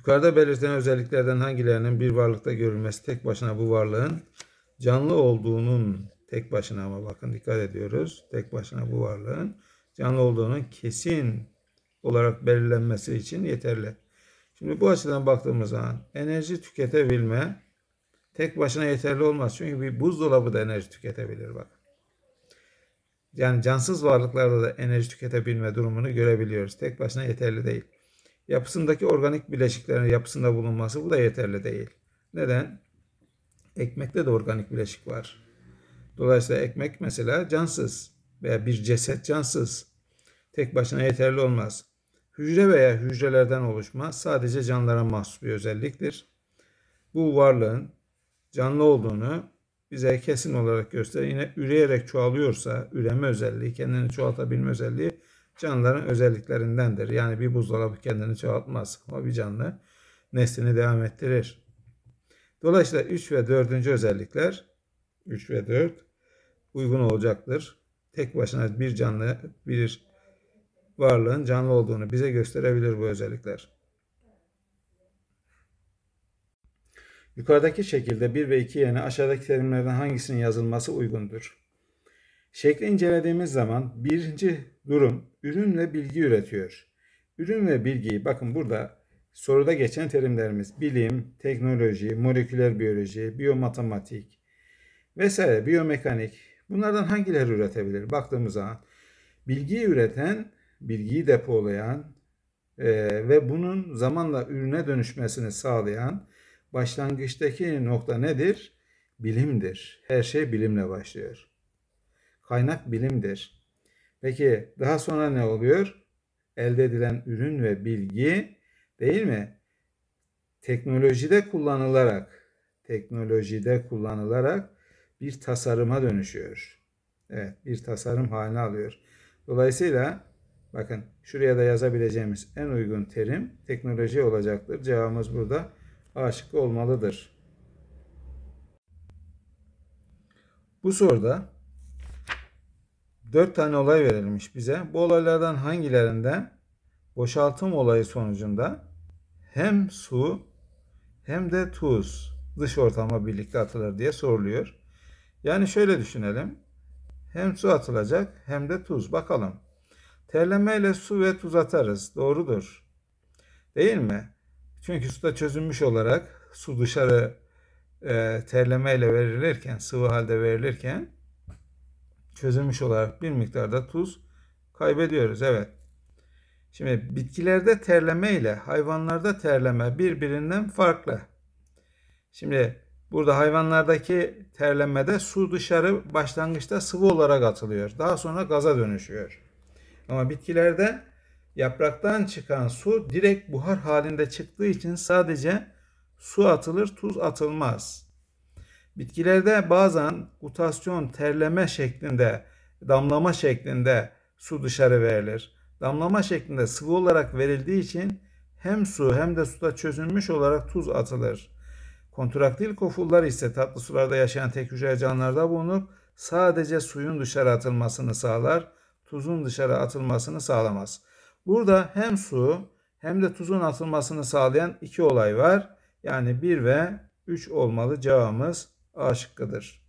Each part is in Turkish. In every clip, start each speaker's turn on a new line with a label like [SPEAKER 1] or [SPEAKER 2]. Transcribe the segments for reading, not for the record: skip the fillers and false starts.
[SPEAKER 1] Yukarıda belirtilen özelliklerden hangilerinin bir varlıkta görülmesi tek başına bu varlığın canlı olduğunun tek başına, ama bakın dikkat ediyoruz. Tek başına bu varlığın canlı olduğunun kesin olarak belirlenmesi için yeterli. Şimdi bu açıdan baktığımız zaman enerji tüketebilme tek başına yeterli olmaz. Çünkü bir buzdolabı da enerji tüketebilir bak. Yani cansız varlıklarda da enerji tüketebilme durumunu görebiliyoruz. Tek başına yeterli değil. Yapısındaki organik bileşiklerin yapısında bulunması, bu da yeterli değil. Neden? Ekmekte de organik bileşik var. Dolayısıyla ekmek mesela cansız veya bir ceset cansız. Tek başına yeterli olmaz. Hücre veya hücrelerden oluşma sadece canlılara mahsus bir özelliktir. Bu varlığın canlı olduğunu bize kesin olarak gösterir. Yine üreyerek çoğalıyorsa, üreme özelliği, kendini çoğaltabilme özelliği canlıların özelliklerindendir. Yani bir buzdolabı kendini çoğaltmaz ama bir canlı neslini devam ettirir. Dolayısıyla 3 ve 4. özellikler 3 ve 4 uygun olacaktır. Tek başına bir canlı, bir varlığın canlı olduğunu bize gösterebilir bu özellikler. Yukarıdaki şekilde 1 ve 2 yerine aşağıdaki terimlerden hangisinin yazılması uygundur? Şekli incelediğimiz zaman birinci durum ürün ve bilgi üretiyor. Ürün ve bilgiyi, bakın burada soruda geçen terimlerimiz bilim, teknoloji, moleküler biyoloji, biyomatematik vesaire, biyomekanik, bunlardan hangileri üretebilir? Baktığımız zaman bilgiyi üreten, bilgiyi depolayan ve bunun zamanla ürüne dönüşmesini sağlayan başlangıçtaki nokta nedir? Bilimdir. Her şey bilimle başlıyor. Kaynak bilimdir. Peki daha sonra ne oluyor? Elde edilen ürün ve bilgi, değil mi? Teknolojide kullanılarak bir tasarıma dönüşüyor. Evet, bir tasarım haline alıyor. Dolayısıyla bakın şuraya da yazabileceğimiz en uygun terim teknoloji olacaktır. Cevabımız burada A şıkkı olmalıdır. Bu soruda 4 tane olay verilmiş bize. Bu olaylardan hangilerinde boşaltım olayı sonucunda hem su hem de tuz dış ortama birlikte atılır diye soruluyor. Yani şöyle düşünelim. Hem su atılacak hem de tuz. Bakalım. Terlemeyle su ve tuz atarız. Doğrudur. Değil mi? Çünkü suda çözünmüş olarak su dışarı terlemeyle verilirken, sıvı halde verilirken çözülmüş olarak bir miktarda tuz kaybediyoruz. Evet. Şimdi bitkilerde terleme ile hayvanlarda terleme birbirinden farklı. Şimdi burada hayvanlardaki terlemede su dışarı başlangıçta sıvı olarak atılıyor. Daha sonra gaza dönüşüyor. Ama bitkilerde yapraktan çıkan su direkt buhar halinde çıktığı için sadece su atılır, tuz atılmaz. Bitkilerde bazen gutasyon, terleme şeklinde, damlama şeklinde su dışarı verilir. Damlama şeklinde sıvı olarak verildiği için hem su hem de suda çözülmüş olarak tuz atılır. Kontraktil kofullar ise tatlı sularda yaşayan tek hücreli canlılarda bulunup sadece suyun dışarı atılmasını sağlar, tuzun dışarı atılmasını sağlamaz. Burada hem su hem de tuzun atılmasını sağlayan iki olay var. Yani 1 ve 3 olmalı. Cevabımız A şıkkıdır.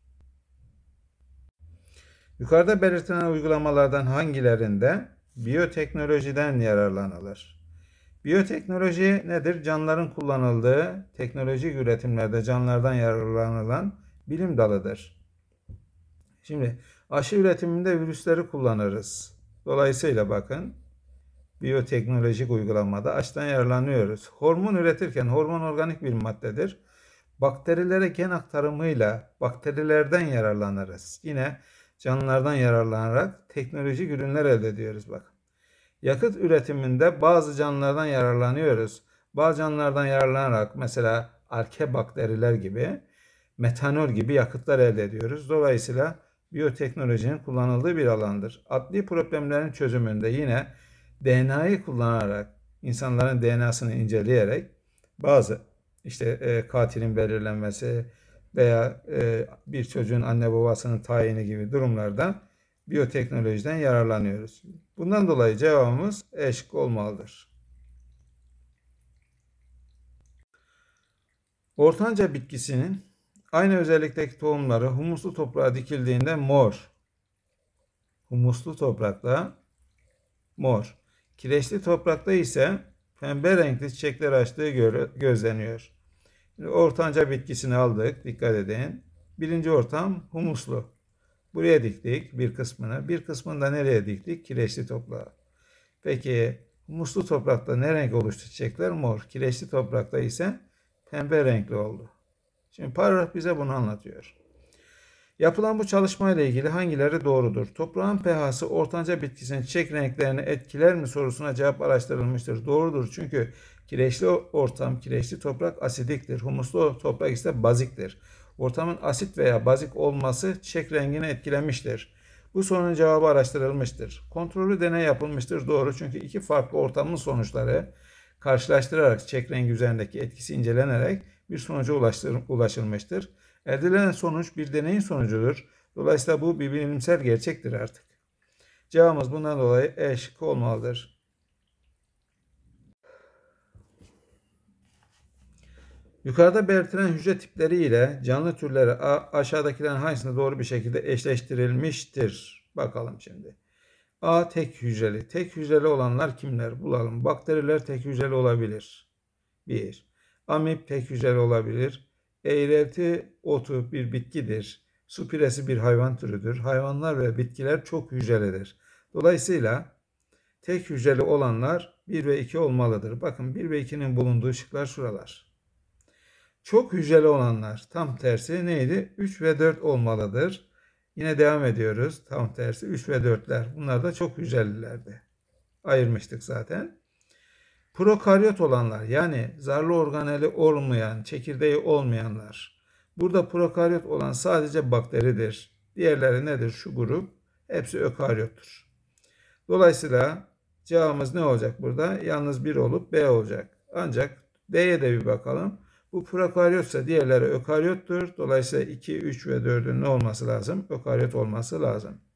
[SPEAKER 1] Yukarıda belirtilen uygulamalardan hangilerinde biyoteknolojiden yararlanılır? Biyoteknoloji nedir? Canlıların kullanıldığı teknolojik üretimlerde canlılardan yararlanılan bilim dalıdır. Şimdi aşı üretiminde virüsleri kullanırız. Dolayısıyla bakın biyoteknolojik uygulamada aşıdan yararlanıyoruz. Hormon üretirken hormon organik bir maddedir. Bakterilere gen aktarımıyla bakterilerden yararlanırız. Yine canlılardan yararlanarak teknolojik ürünler elde ediyoruz bakın. Yakıt üretiminde bazı canlılardan yararlanıyoruz. Bazı canlılardan yararlanarak mesela arkebakteriler gibi, metanol gibi yakıtlar elde ediyoruz. Dolayısıyla biyoteknolojinin kullanıldığı bir alandır. Adli problemlerin çözümünde yine DNA'yı kullanarak, insanların DNA'sını inceleyerek bazı katilin belirlenmesi veya bir çocuğun anne babasının tayini gibi durumlarda biyoteknolojiden yararlanıyoruz. Bundan dolayı cevabımız E şıkkı olmalıdır. Ortanca bitkisinin aynı özellikteki tohumları humuslu toprağa dikildiğinde mor. Humuslu toprakta mor. Kireçli toprakta ise pembe renkli çiçekler açtığı gözleniyor. Şimdi ortanca bitkisini aldık. Dikkat edin. Birinci ortam humuslu. Buraya diktik bir kısmını. Bir kısmını da nereye diktik? Kireçli toprağa. Peki humuslu toprakta ne renk oluştu çiçekler? Mor. Kireçli toprakta ise pembe renkli oldu. Şimdi paragraf bize bunu anlatıyor. Yapılan bu çalışmayla ilgili hangileri doğrudur? Toprağın pH'sı ortanca bitkisinin çiçek renklerini etkiler mi sorusuna cevap araştırılmıştır. Doğrudur, çünkü kireçli ortam, kireçli toprak asidiktir. Humuslu toprak ise baziktir. Ortamın asit veya bazik olması çiçek rengini etkilemiştir. Bu sorunun cevabı araştırılmıştır. Kontrollü deney yapılmıştır. Doğru, çünkü iki farklı ortamın sonuçları karşılaştırarak çiçek rengi üzerindeki etkisi incelenerek bir sonuca ulaşılmıştır. Elde edilen sonuç bir deneyin sonucudur. Dolayısıyla bu bir bilimsel gerçektir artık. Cevabımız bundan dolayı E şıkkı olmalıdır. Yukarıda belirtilen hücre tipleri ile canlı türleri aşağıdakilerin hangisinde doğru bir şekilde eşleştirilmiştir? Bakalım şimdi. A. Tek hücreli. Tek hücreli olanlar kimler? Bulalım. Bakteriler tek hücreli olabilir. 1. Amip tek hücreli olabilir. Eğrelti otu bir bitkidir. Su piresi bir hayvan türüdür. Hayvanlar ve bitkiler çok hücrelidir. Dolayısıyla tek hücreli olanlar 1 ve 2 olmalıdır. Bakın 1 ve 2'nin bulunduğu şıklar şuralar. Çok hücreli olanlar tam tersi neydi? 3 ve 4 olmalıdır. Yine devam ediyoruz. Tam tersi 3 ve 4'ler. Bunlar da çok hücrelilerdi. Ayırmıştık zaten. Prokaryot olanlar, yani zarlı organeli olmayan, çekirdeği olmayanlar. Burada prokaryot olan sadece bakteridir. Diğerleri nedir? Şu grup hepsi ökaryottur. Dolayısıyla cevabımız ne olacak burada? Yalnız 1 olup B olacak. Ancak D'ye de bir bakalım. Bu prokaryotsa diğerleri ökaryottur. Dolayısıyla 2, 3 ve 4'ün ne olması lazım? Ökaryot olması lazım.